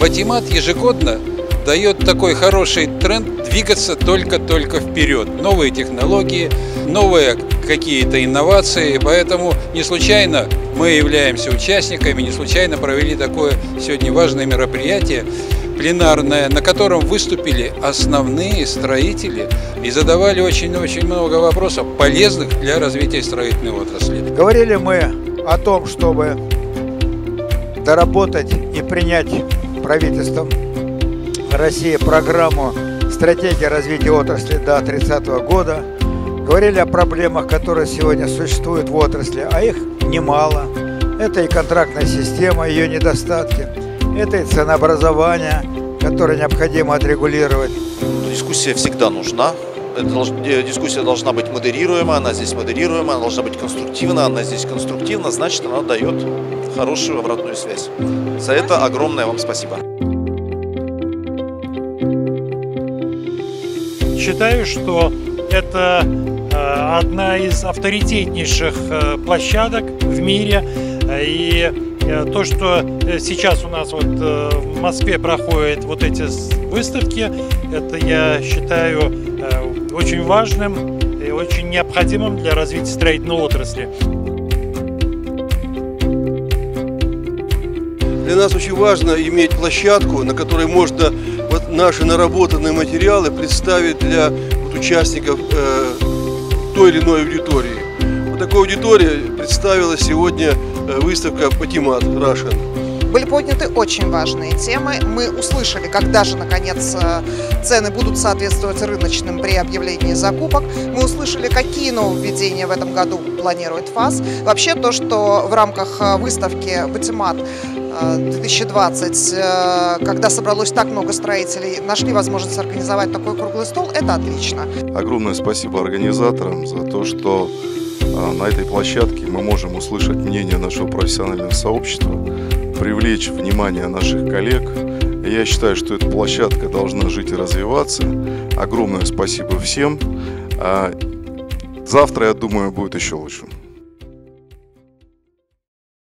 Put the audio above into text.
Батимат ежегодно дает такой хороший тренд двигаться только вперед. Новые технологии, новые какие-то инновации. Поэтому не случайно мы являемся участниками, не случайно провели такое сегодня важное мероприятие пленарное, на котором выступили основные строители и задавали очень много вопросов, полезных для развития строительной отрасли. Говорили мы о том, чтобы доработать и принять правительством России программу «Стратегия развития отрасли до 30 года». Говорили о проблемах, которые сегодня существуют в отрасли, а их немало. Это и контрактная система, ее недостатки, это и ценообразование, которое необходимо отрегулировать. Дискуссия всегда нужна. Дискуссия должна быть модерируема, она здесь модерируема, она должна быть конструктивна, она здесь конструктивна, значит, она дает хорошую обратную связь. За это огромное вам спасибо. Считаю, что это одна из авторитетнейших площадок в мире. И то, что сейчас у нас вот в Москве проходят вот эти выставки, это я считаю очень важным и очень необходимым для развития строительной отрасли. Для нас очень важно иметь площадку, на которой можно вот наши наработанные материалы представить для участников той или иной аудитории. Вот такой аудитории представила сегодня выставка Батимат Russian. Были подняты очень важные темы. Мы услышали, когда же, наконец, цены будут соответствовать рыночным при объявлении закупок. Мы услышали, какие нововведения в этом году планирует ФАС. Вообще, то, что в рамках выставки Батимат 2020, когда собралось так много строителей, нашли возможность организовать такой круглый стол, это отлично. Огромное спасибо организаторам за то, что на этой площадке мы можем услышать мнение нашего профессионального сообщества, привлечь внимание наших коллег. Я считаю, что эта площадка должна жить и развиваться. Огромное спасибо всем. Завтра, я думаю, будет еще лучше.